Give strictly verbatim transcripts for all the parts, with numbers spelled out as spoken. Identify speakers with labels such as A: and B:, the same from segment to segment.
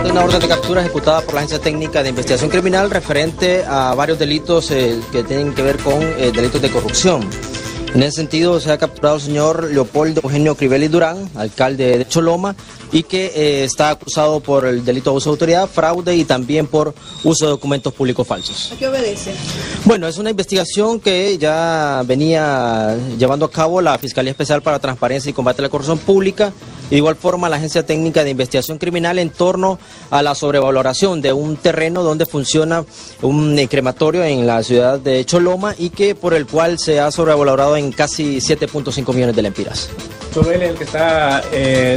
A: de una orden de captura ejecutada por la Agencia Técnica de Investigación Criminal referente a varios delitos eh, que tienen que ver con eh, delitos de corrupción. En ese sentido se ha capturado el señor Leopoldo Eugenio Crivelli Durán, alcalde de Choloma, y que eh, está acusado por el delito de abuso de autoridad, fraude y también por uso de documentos públicos falsos.
B: ¿A qué obedece?
A: Bueno, es una investigación que ya venía llevando a cabo la Fiscalía Especial para la Transparencia y Combate a la Corrupción Pública, y de igual forma la Agencia Técnica de Investigación Criminal en torno a la sobrevaloración de un terreno donde funciona un crematorio en la ciudad de Choloma y que por el cual se ha sobrevalorado en casi siete punto cinco millones de lempiras.
C: ¿Él es el que está eh,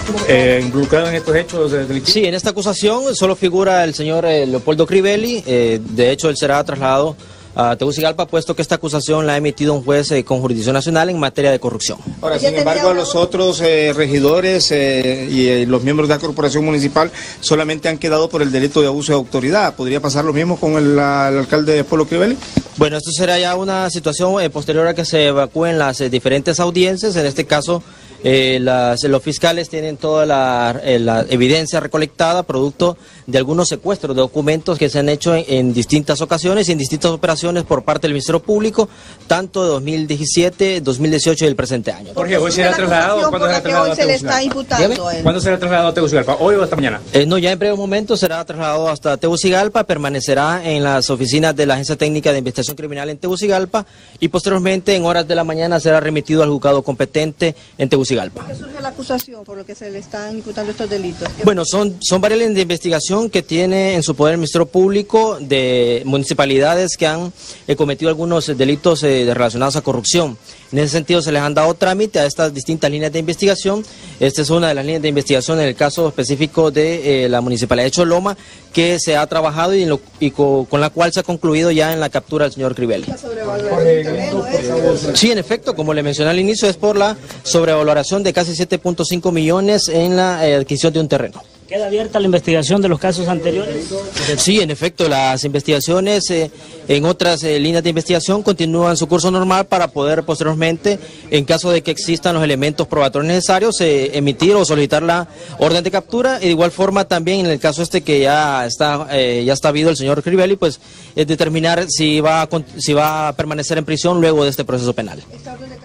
C: eh, involucrado en estos hechos delictivos?
A: Sí, en esta acusación solo figura el señor eh, Leopoldo Crivelli. Eh, de hecho, él será trasladado a Tegucigalpa, puesto que esta acusación la ha emitido un juez eh, con jurisdicción nacional en materia de corrupción.
D: Ahora, sin embargo, los otros eh, regidores eh, y eh, los miembros de la corporación municipal solamente han quedado por el delito de abuso de autoridad. ¿Podría pasar lo mismo con el, la, el alcalde Polo Crivelli?
A: Bueno, esto será ya una situación eh, posterior a que se evacúen las eh, diferentes audiencias. En este caso, eh, las, los fiscales tienen toda la, eh, la evidencia recolectada, producto de algunos secuestros de documentos que se han hecho en, en distintas ocasiones y en distintas operaciones por parte del Ministerio Público, tanto de dos mil diecisiete, dos mil dieciocho y el presente año.
C: Jorge, ¿hoy será trasladado? ¿Cuándo será trasladado a Tegucigalpa? ¿Cuándo será trasladado a Tegucigalpa? ¿Hoy o hasta mañana?
A: Eh, no, ya en breve momento será trasladado hasta Tegucigalpa, permanecerá en las oficinas de la Agencia Técnica de Investigación Criminal en Tegucigalpa y posteriormente en horas de la mañana será remitido al juzgado competente en Tegucigalpa.
B: ¿Por qué surge la acusación por lo que se le están imputando estos delitos?
A: Bueno, son, son varias líneas de investigación que tiene en su poder el Ministerio Público de municipalidades que han eh, cometido algunos delitos eh, relacionados a corrupción. En ese sentido se les han dado trámite a estas distintas líneas de investigación. Esta es una de las líneas de investigación en el caso específico de eh, la Municipalidad de Choloma, que se ha trabajado y, lo, y co, con la cual se ha concluido ya en la captura del señor Crivelli. Sí, en efecto, como le mencioné al inicio, es por la sobrevaloración de casi siete punto cinco millones en la eh, adquisición de un terreno.
E: ¿Queda abierta la investigación de los casos anteriores?
A: Sí, en efecto, las investigaciones eh, en otras eh, líneas de investigación continúan su curso normal para poder posteriormente, en caso de que existan los elementos probatorios necesarios, eh, emitir o solicitar la orden de captura. Y de igual forma también en el caso este que ya está eh, ya está habido el señor Crivelli, pues es determinar si va a, si va a permanecer en prisión luego de este proceso penal.